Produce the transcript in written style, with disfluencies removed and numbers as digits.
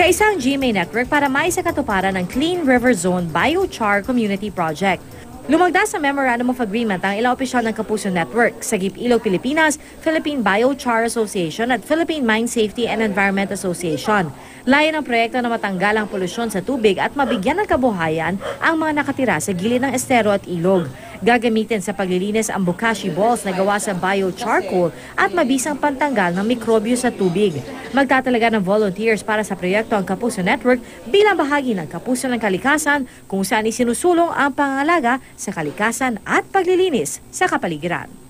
Kaisa ang GMA Network para maisakatuparan ng Clean River Zone Biochar Community Project. Lumagda sa Memorandum of Agreement ang ilang opisyal ng Kapuso Network, Sagip Ilog, Pilipinas, Philippine Biochar Association at Philippine Mine Safety and Environment Association. Layo ng proyekto na matanggal ang polusyon sa tubig at mabigyan ng kabuhayan ang mga nakatira sa gilid ng estero at ilog. Gagamitin sa paglilinis ang bokashi balls na gawa sa biocharcoal at mabisang pantanggal ng mikrobyo sa tubig. Magtatalaga ng volunteers para sa proyekto ang Kapuso Network bilang bahagi ng Kapuso ng Kalikasan kung saan isinusulong ang pangangalaga sa kalikasan at paglilinis sa kapaligiran.